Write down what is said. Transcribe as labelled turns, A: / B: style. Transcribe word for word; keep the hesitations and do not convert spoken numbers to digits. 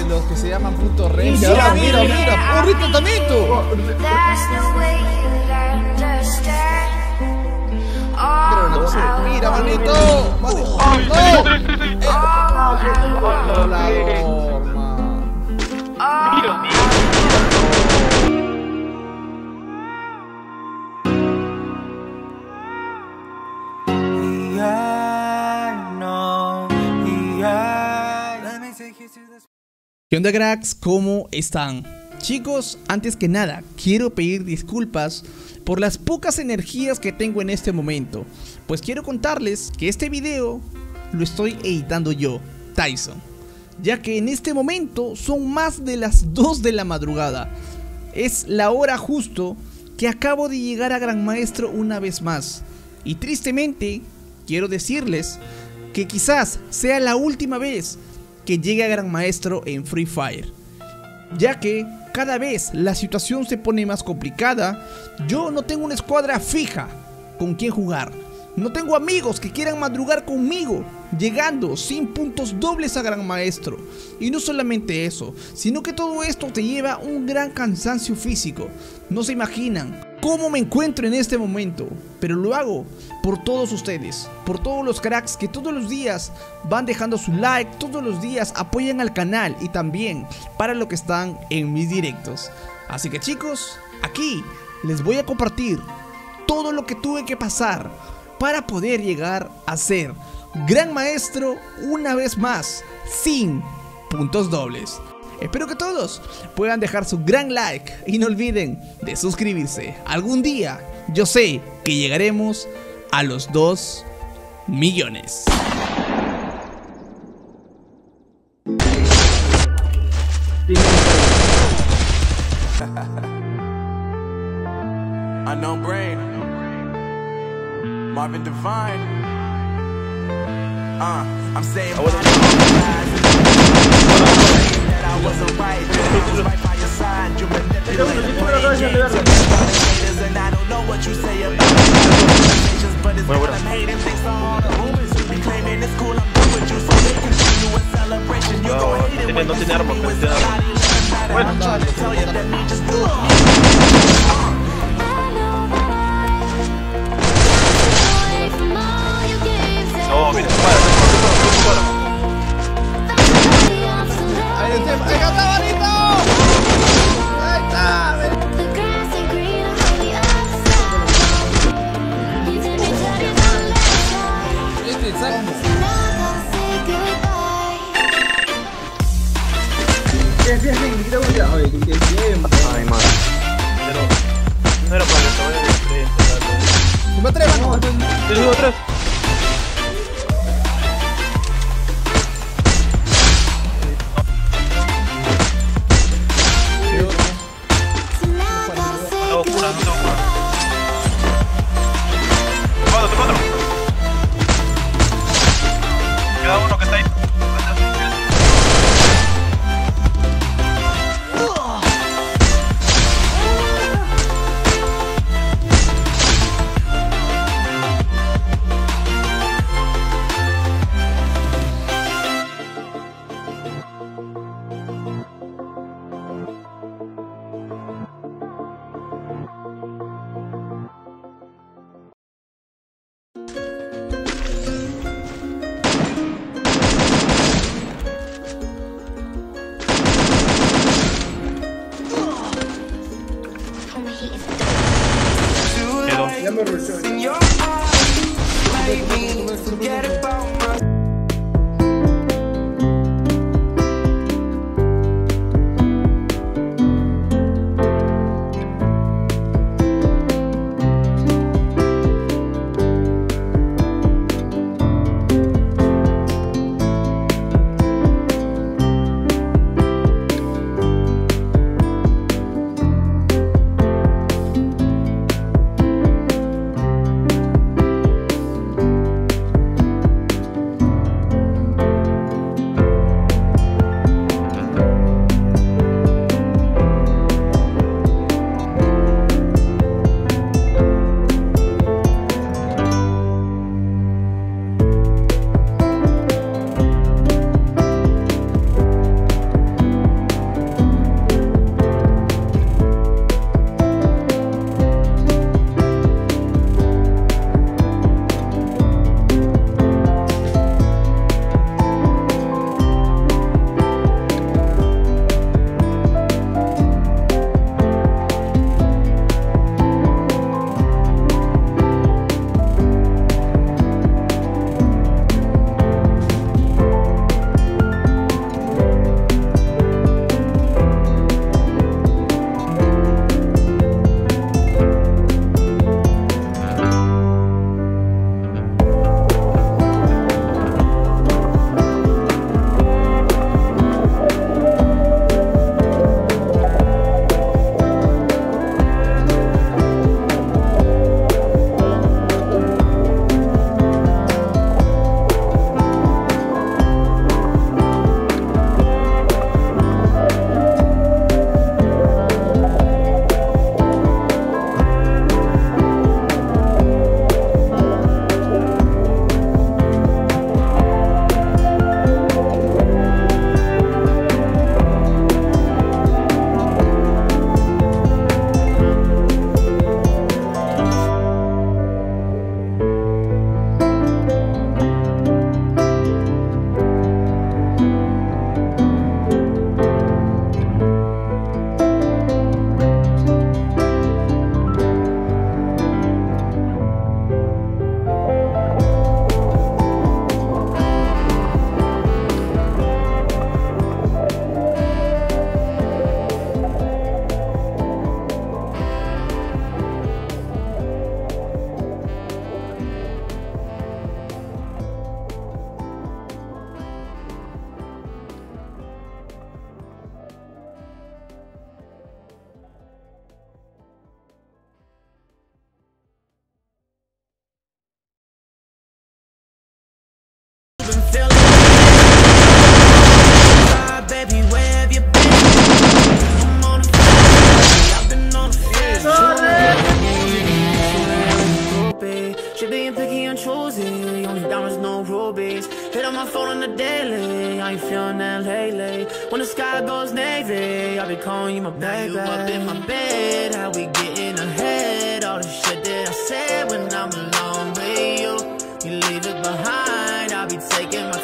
A: los que se llaman punto red. Mira, mira, mira, ¡porrito tamito! Mira, manito. ¿Qué onda, cracks? ¿Cómo están? Chicos, antes que nada, quiero pedir disculpas por las pocas energías que tengo en este momento, pues quiero contarles que este video lo estoy editando yo, Tyson, ya que en este momento son más de las dos de la madrugada. Es la hora justo que acabo de llegar a Gran Maestro una vez más, y tristemente quiero decirles que quizás sea la última vez que llegue a Gran Maestro en Free Fire, ya que cada vez la situación se pone más complicada. Yo no tengo una escuadra fija con quien jugar, no tengo amigos que quieran madrugar conmigo, llegando sin puntos dobles a Gran Maestro. Y no solamente eso, sino que todo esto te lleva un gran cansancio físico. No se imaginan cómo me encuentro en este momento, pero lo hago por todos ustedes, por todos los cracks que todos los días van dejando su like, todos los días apoyan al canal, y también para los que están en mis directos. Así que chicos, aquí les voy a compartir todo lo que tuve que pasar para poder llegar a ser Gran Maestro una vez más, sin puntos dobles. Espero que todos puedan dejar su gran like y no olviden de suscribirse. Algún día yo sé que llegaremos a los dos millones.
B: Unknown Brain, Marvin Divine. Uh, I'm saying I wasn't right, I was right by your side. You manipulated games, and I don't know what you say about it, but it's what I'm hating. Thanks to all the rumors you be claiming it's cool. I'm good with you, so they continue a celebration. You go hate it when you see me with somebody living better. I'm trying to tell you that me just do it.
C: Oh, mira, para, para,
A: ¡Ahí está, ahí está, bonito! ¡Ahí está! Este exacto. Sí, sí, sí, quita un día. Oye, que tiempo.
C: ay, man. Pero no era para eso, era diferente.
A: ¿Cómo atrevan? No,
C: yo digo atrás. Queda uno que está ahí.
A: Ya me rushó.
D: you feeling that lately? When the sky goes navy, I'll be calling you my baby. You up in my bed, how we getting ahead? All the shit that I said when I'm alone with you, you leave it behind. I'll be taking my